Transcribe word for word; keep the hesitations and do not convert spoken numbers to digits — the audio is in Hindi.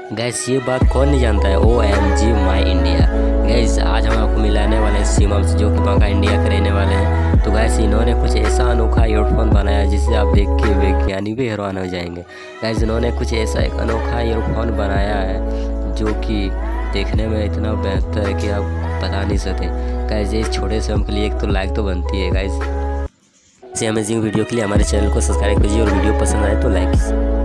गैस ये बात कौन नहीं जानता है, O M G my India. Guess आज हम आपको मिलाने वाले हैं सीमा से, जो कि बांका इंडिया के रहने वाले हैं। तो गैस इन्होंने कुछ ऐसा अनोखा ईयरफोन बनाया जिसे आप देख के वैज्ञानिक भी हैरान हो जाएंगे। गैस इन्होंने कुछ ऐसा एक अनोखा ईयरफोन बनाया है जो कि देखने में इतना बेहतर है कि आप बता नहीं सकते। गैस इस छोटे से हम के लिए एक तो लाइक तो बनती है। गैस ऐसे अमेजिंग वीडियो के लिए हमारे चैनल को सब्सक्राइब कीजिए और वीडियो पसंद आए तो लाइक कीजिए।